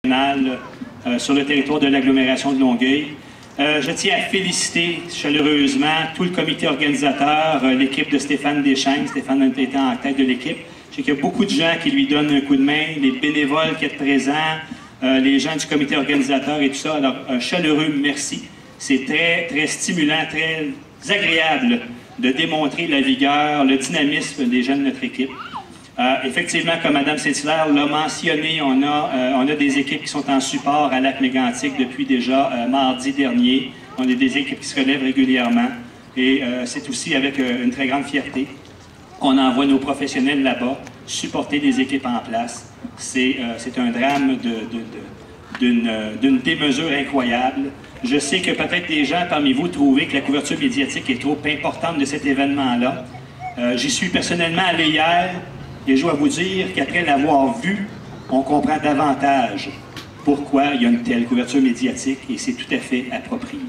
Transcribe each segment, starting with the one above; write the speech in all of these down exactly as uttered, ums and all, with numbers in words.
euh, sur le territoire de l'agglomération de Longueuil. Euh, je tiens à féliciter chaleureusement tout le comité organisateur, euh, l'équipe de Stéphane Deschênes, Stéphane étant en tête de l'équipe. Je sais qu'il y a beaucoup de gens qui lui donnent un coup de main, les bénévoles qui sont présents, euh, les gens du comité organisateur et tout ça. Alors, un chaleureux merci. C'est très, très stimulant, très agréable de démontrer la vigueur, le dynamisme des jeunes de notre équipe. Euh, effectivement, comme Mme Saint-Hilaire l'a mentionné, on a, euh, on a des équipes qui sont en support à Lac-Mégantic depuis déjà euh, mardi dernier. On a des équipes qui se relèvent régulièrement. Et euh, c'est aussi avec euh, une très grande fierté qu'on envoie nos professionnels là-bas supporter des équipes en place. C'est euh, un drame d'une d'une démesure incroyable. Je sais que peut-être des gens parmi vous trouvaient que la couverture médiatique est trop importante de cet événement-là. Euh, J'y suis personnellement allé hier. Et je dois vous dire qu'après l'avoir vu, on comprend davantage pourquoi il y a une telle couverture médiatique et c'est tout à fait approprié.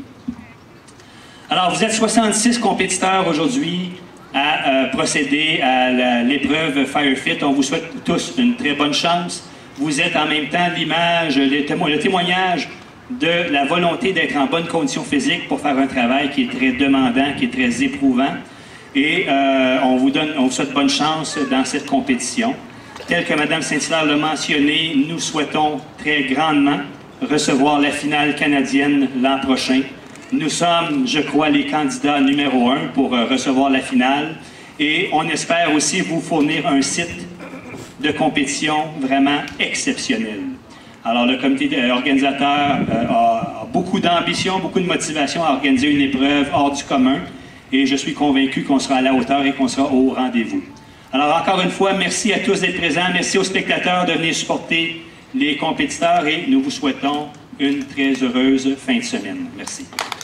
Alors, vous êtes soixante-six compétiteurs aujourd'hui à euh, procéder à l'épreuve Firefit. On vous souhaite tous une très bonne chance. Vous êtes en même temps l'image, le, témo le témoignage de la volonté d'être en bonne condition physique pour faire un travail qui est très demandant, qui est très éprouvant. Et euh, on, vous donne, on vous souhaite bonne chance dans cette compétition. Tel que Mme Saint-Hilaire l'a mentionné, nous souhaitons très grandement recevoir la finale canadienne l'an prochain. Nous sommes, je crois, les candidats numéro un pour euh, recevoir la finale. Et on espère aussi vous fournir un site de compétition vraiment exceptionnel. Alors, le comité organisateur euh, a, a beaucoup d'ambition, beaucoup de motivation à organiser une épreuve hors du commun. Et je suis convaincu qu'on sera à la hauteur et qu'on sera au rendez-vous. Alors, encore une fois, merci à tous d'être présents. Merci aux spectateurs de venir supporter les compétiteurs et nous vous souhaitons une très heureuse fin de semaine. Merci.